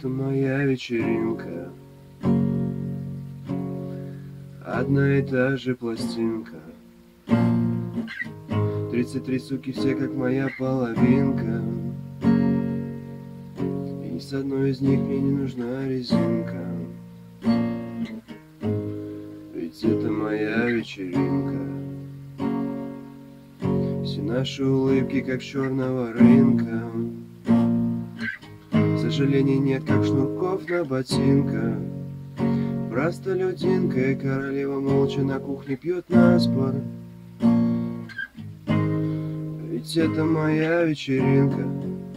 это моя вечеринка. Одна и та же пластинка. 33 суки, все как моя половинка. И ни с одной из них мне не нужна резинка. Ведь это моя вечеринка. Все наши улыбки как черного рынка. Сожалений нет, как шнурков на ботинках. Простолюдинка и королева молча на кухне пьет наспор. Ведь это моя вечеринка.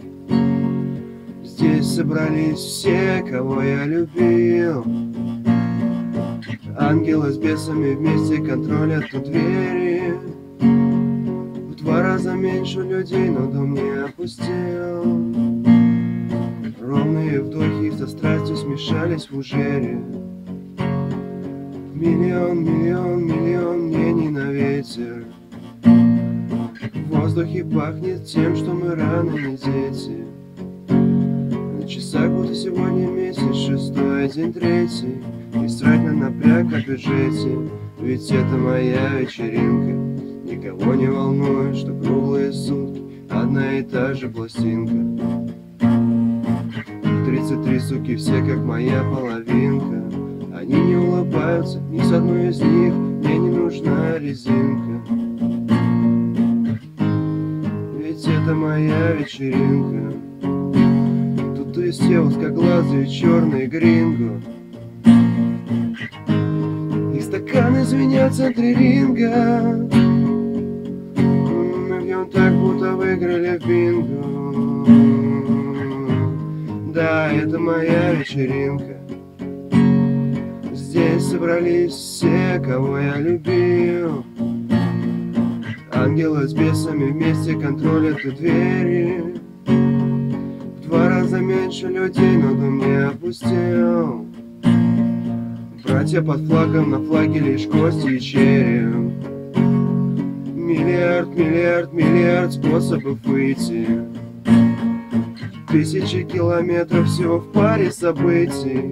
Здесь собрались все, кого я любил. Ангелы с бесами вместе контролят у двери. В 2 раза меньше людей, но дом не опустел. Ровные вдохи со страстью смешались в ужере. Миллион, миллион, миллион мнений на ветер. В воздухе пахнет тем, что мы рано не дети. На часах будто сегодня месяц 6-й, день 3-й. И срать на напряг о бюджете. Ведь это моя вечеринка. Никого не волнует, что круглые сутки одна и та же пластинка. 33 суки, все как моя половинка. Они не улыбаются, ни с одной из них мне не нужна резинка. Ведь это моя вечеринка. Тут из тел узкоглазые черные гринго. Их стаканы звенят в центре ринга. Мы пьем так, будто выиграли в бинго. Да, это моя вечеринка. Здесь собрались все, кого я любил. Ангелы с бесами вместе контролят у двери. В 2 раза меньше людей, но дом не опустел. Братья под флагом, на флаге лишь кости и череп. Миллиард, миллиард, миллиард способов выйти. 1000 километров всего в паре событий.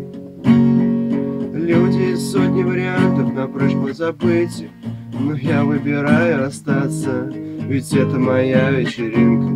Люди из сотни вариантов на прыжь позабыть. Но я выбираю остаться, ведь это моя вечеринка.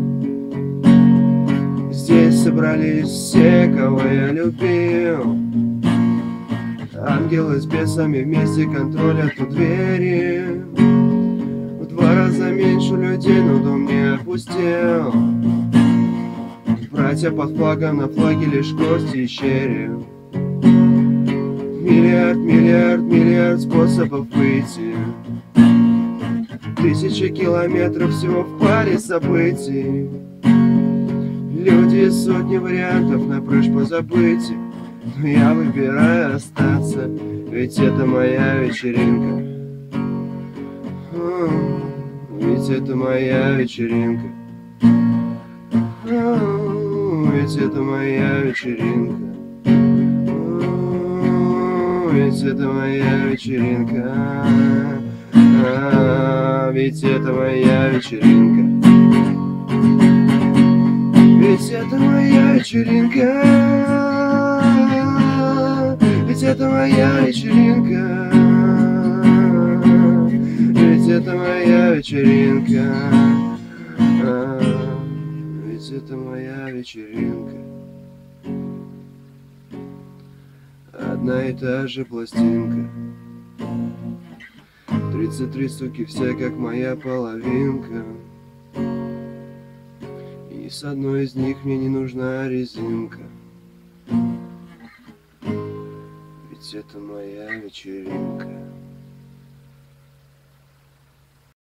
Здесь собрались все, кого я любил. Ангелы с бесами вместе контролят у двери. В 2 раза меньше людей, но дом не опустел. Братья под флагом, на флаге лишь кости и череп. Миллиард, миллиард, миллиард способов выйти. 1000 километров всего в паре событий. Люди из сотни вариантов на прыжь позабыть. Но я выбираю остаться, ведь это моя вечеринка. Ведь это моя вечеринка. Ведь это моя вечеринка. Ведь это моя вечеринка. Ведь это моя вечеринка. Ведь это моя вечеринка. Ведь это моя вечеринка. Ведь это моя вечеринка. Ведь это моя вечеринка. Одна и та же пластинка. 33 суки, все как моя половинка. И с одной из них мне не нужна резинка. Ведь это моя вечеринка.